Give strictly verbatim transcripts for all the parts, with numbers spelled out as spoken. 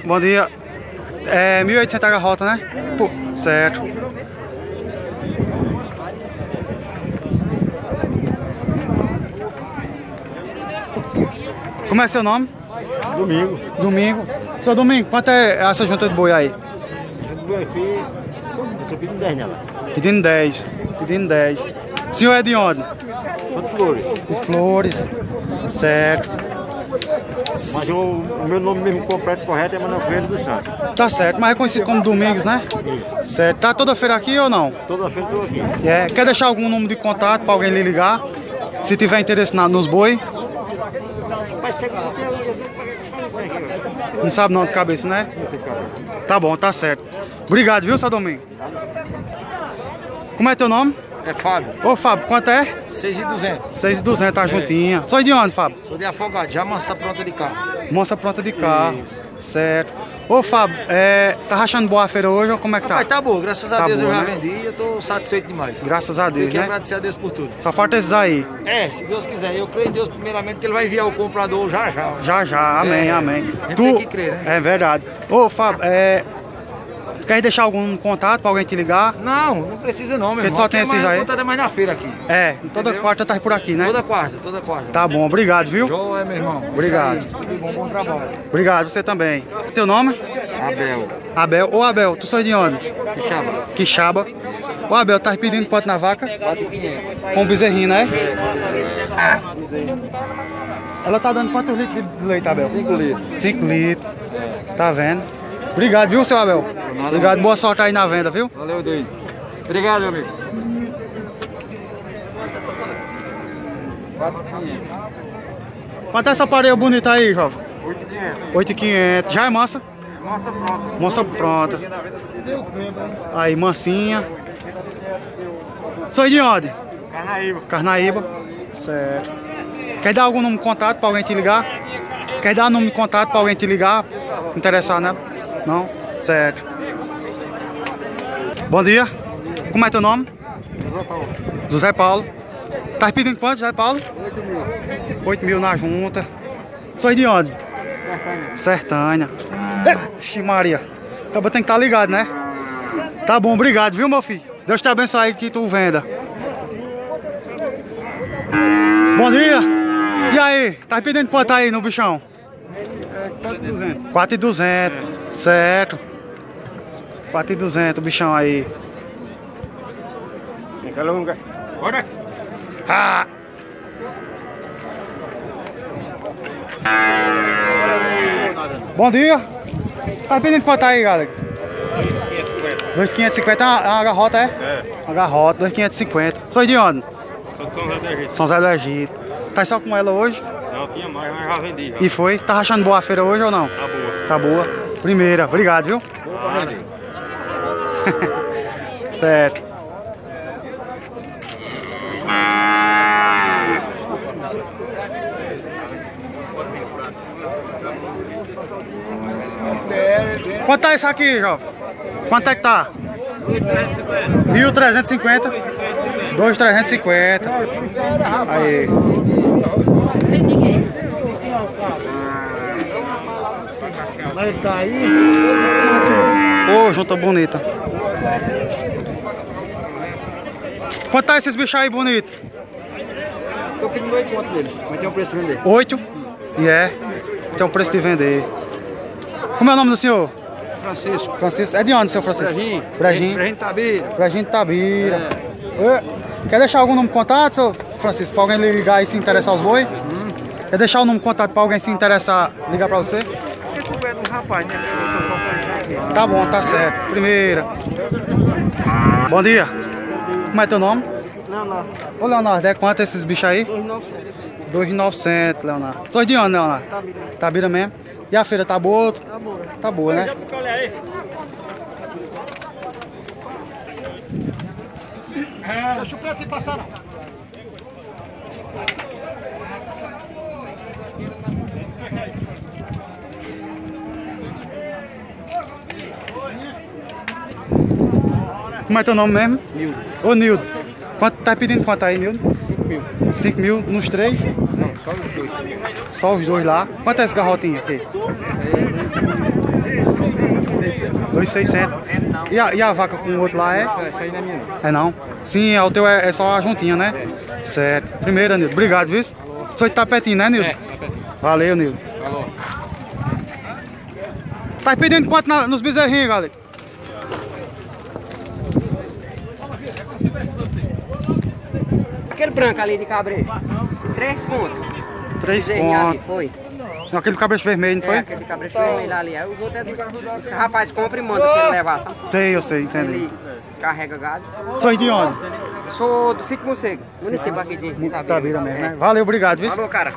Bom dia. É mil e oitocentos a garrota, né? Pô, certo. Como é seu nome? Domingo. Domingo. Seu Domingo, quanto é essa junta de boi aí? Eu tô pedindo dez nela. Pedindo dez. Pedindo dez. O senhor é de onde? Quanto flores? De Flores. Certo. Mas o, o meu nome mesmo completo correto é Manuel Freire dos Santos. Tá certo, mas é conhecido como Domingos, né? Isso. Certo. Tá toda feira aqui ou não? Toda feira eu tô aqui. É. Quer deixar algum número de contato para alguém lhe ligar? Se tiver interesse na, nos boi? Mas chega aqui, Não sabe não de cabeça, né? Tá bom, tá certo. Obrigado, viu, seu Domingo? Como é teu nome? É Fábio. Ô, Fábio, quanto é? seis mil e duzentos. seis mil e duzentos, tá juntinha. Sou de onde, Fábio? Sou de Afogado, já mansa pronta de carro. Moça pronta de carro. Isso. Certo. Ô, Fábio, é, tá rachando boa a feira hoje ou como é que tá? Mas tá bom, graças a Tá Deus boa, eu já né? vendi e eu tô satisfeito demais. Graças a Tenho Deus, que né? agradecer a Deus por tudo. Só falta esses aí. É, se Deus quiser. Eu creio em Deus primeiramente que Ele vai enviar o comprador já já. Já, já. Amém, É, amém. a gente tem que crer, né? É verdade. Ô, Fábio, é... tu quer deixar algum contato pra alguém te ligar? Não, não precisa não, meu Porque irmão. só Aqui tem é esses mais, aí? a conta é mais na feira aqui. É, toda Entendeu? quarta tá por aqui, né? Toda quarta, toda quarta. Tá bom, obrigado, viu? Joia, meu irmão. Obrigado. Isso aí, tudo bom, bom trabalho. Obrigado, você também. Teu nome? Abel. Abel. Ô, Abel, tu sou de onde? Que chama? Quixaba. Ô, Abel, tá pedindo pote na vaca? Com um bezerrinho, né? Ela tá dando quantos litros de leite, Abel? cinco litros. cinco litros. Tá vendo? Obrigado, viu, seu Abel? Obrigado, boa sorte aí na venda, viu? Valeu, doido. Obrigado, meu amigo. Quanto é essa pareia bonita aí, jovem? oito mil e quinhentos. oito mil e quinhentos. Já é mansa? Nossa, pronto. Moça pronta. Aí, mansinha. Sou de onde? Carnaíba. Carnaíba. Certo. Quer dar algum número de contato pra alguém te ligar? Quer dar número de contato pra alguém te ligar? Interessar, né? Não? Certo. Bom dia. Como é teu nome? José Paulo. Tá pedindo quanto, José Paulo? oito mil. oito mil na junta. Sou de onde? Sertânia. Sertânia. Ixi, Maria. Acaba tem que estar ligado, né? Tá bom, obrigado, viu, meu filho? Deus te abençoe aí que tu venda. Bom dia. E aí? Tá pedindo quanto aí no bichão? quatro mil e duzentos. Certo. quatro mil e duzentos o bichão aí. Vem cá, longa. Bora. Ah! Bom dia. Tá pedindo quanto aí, galera? dois mil quinhentos e cinquenta. É uma, é uma garrota, é? É. Uma garrota, dois mil quinhentos e cinquenta. Sou de onde? Sou de São José do Egito. São Zé do Egito. Tá só com ela hoje? Não, tinha mais, mas já vendi. Já. E foi? Tá rachando boa a feira hoje ou não? Tá boa. Tá boa. Primeira. Obrigado, viu? Boa, Certo. Quanto tá isso aqui, jovem? Quanto é que tá? mil trezentos e cinquenta. dois mil trezentos e cinquenta. Aí. Tem ninguém. Mas tá aí. Ô, junta bonita. Quanto tá esses bichos aí bonitos? Tô pedindo oito conto dele, mas tem um preço de vender. Oito? E é. Tem um preço de vender. Como é o nome do senhor? Francisco. Francisco. É de onde, seu Francisco? Brejinho. Brejinho. Brejinho Tabira. Brejinho de Tabira. É. Quer deixar algum número de contato, seu Francisco? Pra alguém ligar e se interessar aos boi? Hum. Quer deixar o número de contato pra alguém se interessar, ligar pra você? Porque tu é do rapaz, né? Eu tô só pra aqui. Tá bom, tá certo. Primeira. Bom dia. Como é teu nome? Não, não. Ô, Leonardo, é quanto esses bichos aí? dois mil e novecentos. dois mil e novecentos, Leonardo. Sou de onde, Leonardo? Tabira. Tabira mesmo. E a feira tá boa? Tá boa. Tá boa, né? Deixa o preto aqui passar, não. Como é teu nome mesmo? Nildo. Ô, Nildo. Quanto, tá pedindo quanto aí, Nildo? cinco mil. cinco mil nos três? Não, só os dois. Só os dois lá. Quanto é esse garrotinho aqui? dois mil e seiscentos. E a, e a vaca com o outro lá é? Essa aí não é minha. É não? Sim, é, o teu é, é só a juntinha, né? É. Certo. Primeiro, Nildo. Obrigado, viu? Sou de Tapetinho, né, Nildo? É, Tapetinho. Valeu, Nildo. Falou. Tá pedindo quanto na, nos bezerrinhos, galera? Aquele branco ali de cabreiro. Três pontos. Três Bezerrinho ali, contos. foi. Aquele cabresto vermelho, não É, foi? aquele de cabreiro vermelho ali. Aí os outros é do... Os rapazes compram e mandam pra ele levar, sabe? Sei, eu sei, entendi. Ele carrega gado. Sou de onde? Sou do Sítio Morcego, município aqui de Tá Itabira. vira mesmo, né? Valeu, obrigado, viu? Falou, cara.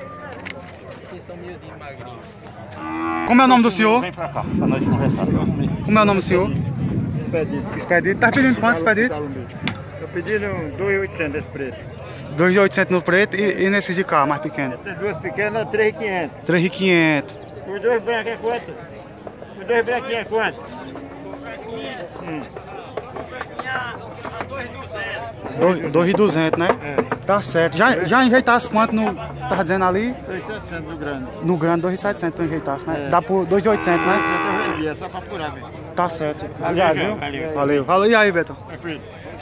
Como é o nome do senhor? Vem pra cá, pra nós conversar. Como é o nome do senhor? Expedito. Expedito. Tá pedindo quanto, Expedito? Tô pedindo dois mil e oitocentos desse preto. dois mil e oitocentos no preto e, e nesses de cá, mais pequeno. Essas duas pequenas, três mil e quinhentos. três mil e quinhentos. Os dois brancos é quanto? Os dois brancos é quanto? Hum. dois mil e duzentos, né? É. Tá certo. Já, já enjeitasse quanto no... Tava dizendo ali? dois mil e setecentos no grande. No grande, dois mil e setecentos tu enjeitasse, né? É. Dá por dois mil e oitocentos, né? Eu vendi, é só pra apurar, velho. Tá certo. Valeu, Obrigado, viu? valeu. Valeu. Valeu. E aí, Beto? Tranquilo.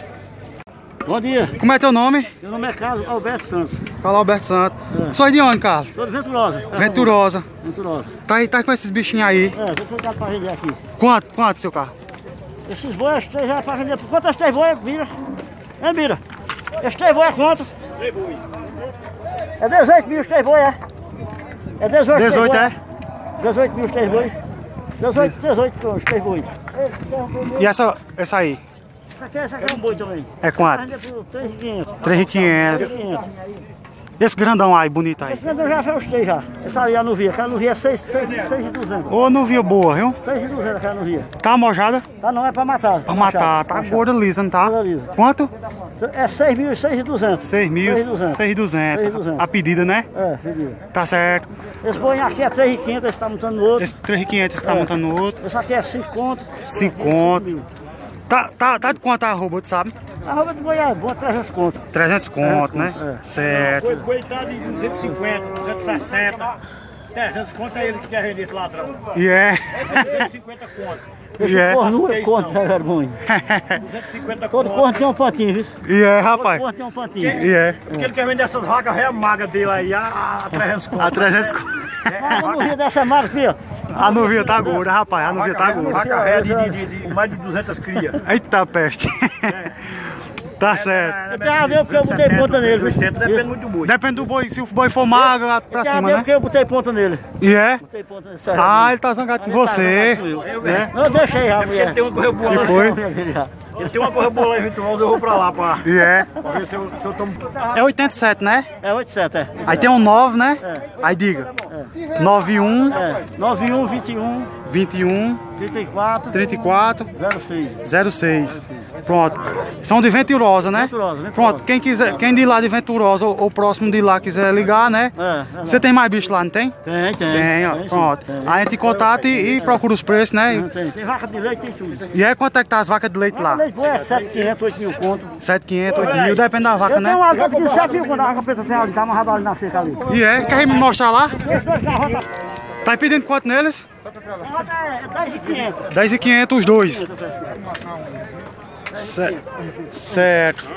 Bom dia, Como é teu nome? meu nome é Carlos Alberto Santos, Carlos Alberto Santos. É. Sou de onde, Carlos? sou de Venturosa. Venturosa. Venturosa. Tá aí, tá com esses bichinhos aí. É, vou pegar pra vender aqui. Quanto? Quanto, seu carro? Esses bois, as três é pra vender. Por quanto as três bois, Bira? É, Bira? Esses três bois é quanto? Três bois. É dezoito mil os três bois, é? É dezoito. dezoito, três é? bois. dezoito mil os três bois. dezoito, dezoito os três bois. E essa, essa aí? Essa aqui, essa aqui é um boi também. É quanto? Ainda por três mil e quinhentos. três mil e quinhentos. três mil e quinhentos. Esse grandão aí, bonito aí. Esse eu já foi os três já. Essa ali, a nuvia. Aquela nuvia é seis mil e duzentos. Ô, não viu boa, viu? seis mil e duzentos aquela nuvia. Tá mojada? Tá, não é pra matar. Pra matar. Tá gorda lisa, não tá? Gorda lisa. Quanto? É seis mil e duzentos. seis mil, seis mil e duzentos. A pedida, né? É, filho. Tá certo. Esse boi aqui é três mil e quinhentos, esse tá montando no outro. Esse três mil e quinhentos tá É. montando no outro. Esse aqui é cinco conto. cinco conto. Tá, tá, tá de quanto a roupa, tu sabe? A roupa de boi é boa, trezentos conto. trezentos conto, né? conto, é. Certo. Boi tá de duzentos e cinquenta, duzentos e sessenta, trezentos conto é ele que quer vender esse ladrão. E é. duzentos e cinquenta conto. Esse É. corno é conto, Zé Vergonha. duzentos e cinquenta Todo conto. corno tem um pontinho, viu? E é, Todo rapaz. corno tem um pontinho. E é. Porque ele quer vender essas vacas ré maga dele aí a trezentos conto. A trezentos conto. Ah, não ria dessa marca, filho. A nuvia tá gorda, rapaz. A nuvia tá gorda. Vaca ré de, de, de, de mais de duzentas crias. Eita peste. Tá certo. Tem a ver porque eu botei ponta nele, viu? Depende muito do boi. Depende do boi. Se o boi for magro, lá pra Tem a cima, ver né? porque eu botei ponta nele. E é? Botei ponta nesse Zé Ah, ele tá zangado com você. Né? Não, deixei já, mulher. Ele tem uma correia boa E lá. foi? Ele tem uma correia boa lá em Vitoriosa, eu vou pra lá pra, E é. pra ver se eu, se eu tomo. É oitenta e sete, né? É oito sete, é. Aí tem um nove, né? Aí diga. nove um, É, nove um, vinte e um, vinte e um, trinta e quatro, trinta e quatro, zero seis. zero seis. Pronto. São de Venturosa, né? Venturosa, Venturosa. Pronto. Quem quiser, quem de lá de Venturosa ou, ou próximo de lá quiser ligar, né? É, é. Você tem mais bicho lá, não tem? Tem, tem. Tem, ó. sim, Pronto. tem. Aí a gente contata e, e procura os preços, né? Tem, tem vaca de leite, tem tudo. E aí quanto é que tá as vacas de leite lá? Leite boi é sete mil e quinhentos, oito mil conto. sete mil e quinhentos, oito mil, depende da vaca, Eu né? tenho uma vaca de sete mil quando a vaca preta tem ali, tá amarrado ali na cerca ali. E é? Quer me mostrar lá? Esse dois carros tá... Tá pedindo quanto neles? É dez mil e quinhentos. dez mil e quinhentos os dois. Ce- Certo.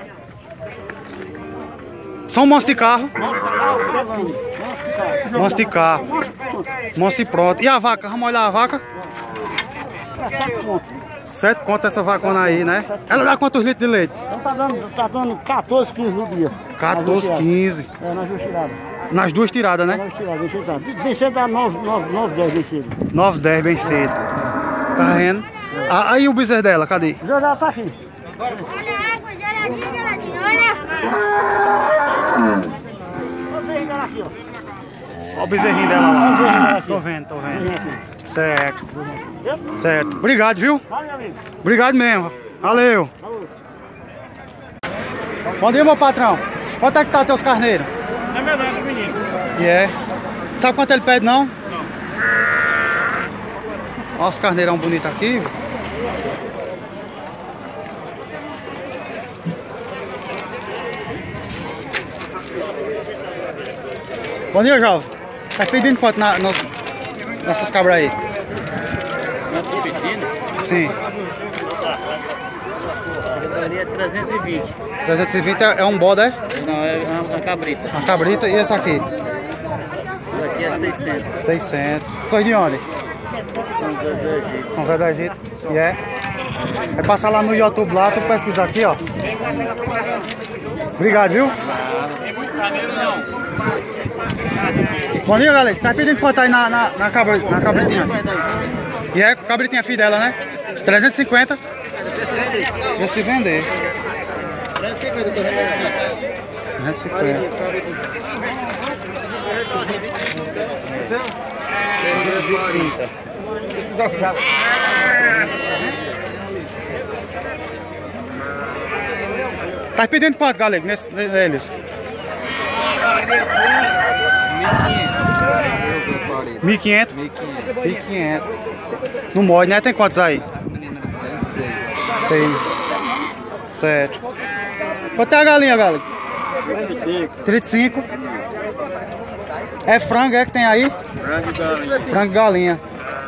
São monstros de carro. Monstros de carro. Monstro e pronto. E a vaca? Vamos olhar a vaca? É sete conto. sete conto essa vacona aí, né? Ela dá quantos litros de leite? Então tá dando, tá dando quatorze, quinze no dia. quatorze, quinze. É, nas duas tiradas. Nas duas tiradas, né? Nas duas tiradas, deixa eu dar. Deixa eu dar nove, nove, nove, dez, bem cedo. nove, dez, bem cedo. Tá vendo? Ah, aí o bezerro dela, cadê? Já já tá aqui. Olha a água, geladinho, geladinho, olha. Vou desligar aqui, ó. Olha o bezerrinho dela lá. Tô vendo, tô vendo. Certo. Certo. Obrigado, viu? Valeu, amigo. Obrigado mesmo. Valeu. Bom dia, meu patrão. Quanto é que tá teus carneiros? É verdade, menino. E é. Sabe quanto ele pede, não? Olha os carneirão bonitos aqui. Bom dia, jovem. Tá pedindo quanto na, nos- nessas cabras aí? Sim. Ali é trezentos e vinte. trezentos e vinte é, é um bode, é? Não, é uma cabrita. Uma cabrita. E esse aqui? Esse aqui é seiscentos. seiscentos. São de onde? São Zé do Egito. São Zé do Egito. E é? É passar lá no YouTube lá, tu pesquisar aqui, ó. Obrigado, viu? Bom dia, galera. Tá pedindo quanto aí na, na, na, cabra, na cabritinha? E é cabritinha fidela, né? trezentos e cinquenta. Esse que vender. trezentos e cinquenta. Tá pedindo quanto, galera, nesse, neles? mil e quinhentos. mil e quinhentos. Não morde, né? Tem quantos aí? Seis. Sete. Quanto é a galinha, galera? trinta e cinco. É frango, é que tem aí? Frango e galinha. Frango e galinha.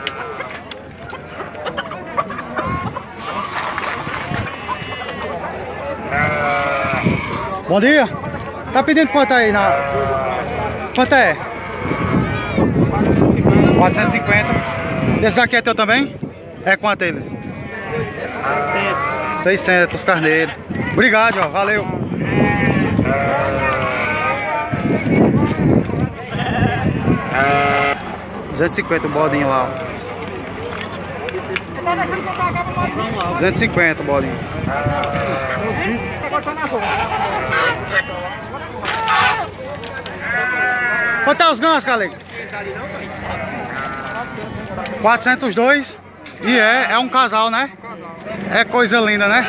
Bom dia. Tá pedindo quanto aí na... Quanto é? quatrocentos e cinquenta. Esse aqui é teu também? É quanto eles? seiscentos. seiscentos carneiros. Obrigado, ó. Valeu. duzentos e cinquenta o bodinho lá, ó. duzentos e cinquenta o bodinho. Quanto é os gansos, galera? quatrocentos e dois. E é, é um casal, né? É coisa linda, né?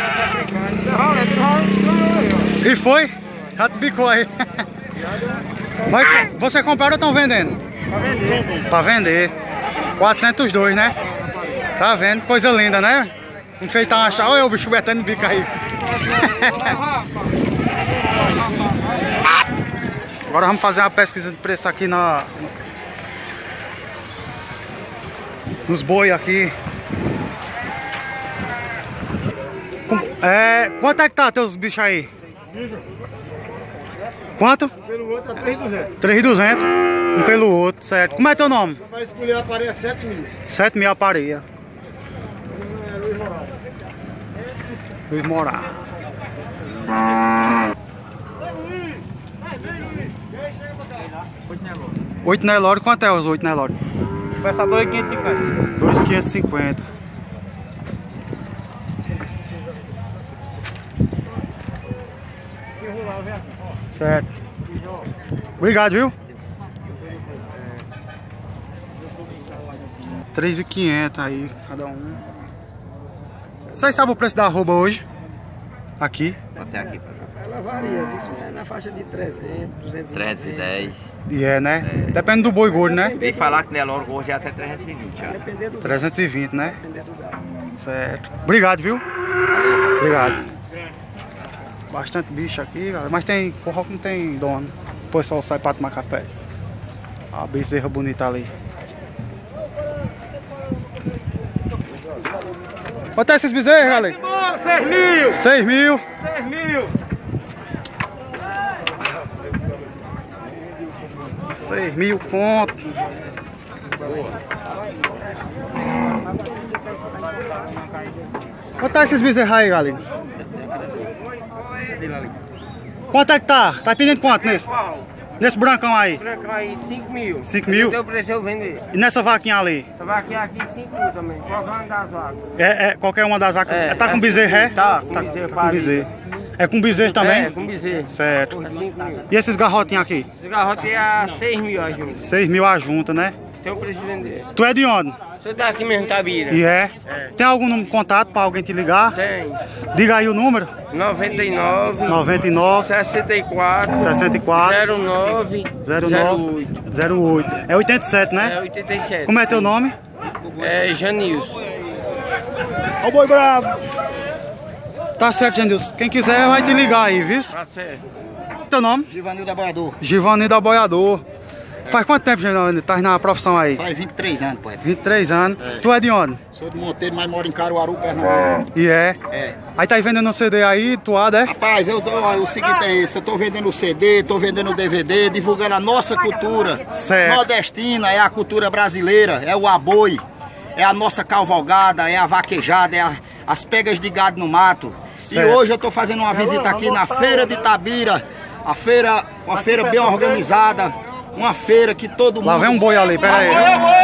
E foi? Já te bicou aí. Mas você compraram ou estão vendendo? Pra vender. Pra vender. quatrocentos e dois, né? Tá vendo? Coisa linda, né? Enfeitar uma chave. Olha o bicho betando bico aí. Agora vamos fazer uma pesquisa de preço aqui na... nos boi aqui. É, quanto é que tá teus bichos aí? Quanto? Pelo outro é três mil e duzentos. três mil e duzentos. Um pelo outro, certo. Como é teu nome? Vai escolher a pareia sete mil. sete mil a pareia. Luiz Morar. oito Nelore, quanto é os oito Nelore? Começa dois mil quinhentos e cinquenta. dois mil quinhentos e cinquenta. Certo. Obrigado, viu? três mil e quinhentos aí, cada um. Vocês sabem o preço da arroba hoje? Aqui? Até aqui. Ela varia, isso é na faixa de trezentos, duzentos e trezentos e dez. E é, né? Depende do boi gordo, né? Vem falar que Nelore hoje é até trezentos e vinte. Já. dependendo do trezentos e vinte, né? dependendo do gado. Certo. Obrigado, viu? Obrigado. Bastante bicho aqui, galera. Mas tem forró que não tem dono. O pessoal sai pra tomar café. A bezerra bonita ali. Quanto é esses bezerros, galera? seis mil! seis mil. seis mil! seis mil conto. Quanto é esses bezerros aí, galera? Quanto é que tá? Tá pedindo quanto nesse? Nesse brancão aí? Brancão aí, cinco mil. cinco mil? Deu preço eu vender. E nessa vaquinha ali? Essa vaquinha aqui, cinco mil também. Qualquer uma das vacas. É, é qualquer uma das vacas. É, tá com é bezerro, é? tá, com tá, bezerro, tá com parido. bezerro. É com bezerro também? É, com bezerro. Certo. É cinco mil. E esses garrotinhos aqui? Esse garrote é a seis mil a junta. seis mil a junta, né? Tem o preço de vender. Tu é de onde? Você tá aqui mesmo, Tabira? E é? É. Tem algum número de contato pra alguém te ligar? Tem. Diga aí o número. noventa e nove, noventa e nove, sessenta e quatro, sessenta e quatro, zero nove, zero zero nove, oito. zero oito. É oitenta e sete, É né? oitenta e sete. Como é teu nome? É Janilson. Ó o boi bravo. Tá certo, Janilson. Quem quiser vai te ligar aí, viu? Tá certo. Teu nome? Givanildo Aboiador. Givanildo Aboiador. Faz quanto tempo já tá na profissão aí? Faz vinte e três anos, poeta. vinte e três anos. É. Tu é de onde? Sou de Monteiro, mas moro em Caruaru, Pernambuco. E é? É. Aí tá aí vendendo um C D aí, toada, é? Rapaz, eu dou, o seguinte é esse, eu tô vendendo o C D, tô vendendo o D V D, divulgando a nossa cultura Certo. nordestina, é a cultura brasileira, é o aboi, é a nossa cavalgada, é a vaquejada, é a, as pegas de gado no mato. Certo. E hoje eu tô fazendo uma visita aqui na Feira de Itabira, a feira, uma feira bem organizada, uma feira que todo mundo... Lá vem um boi ali, pera aí.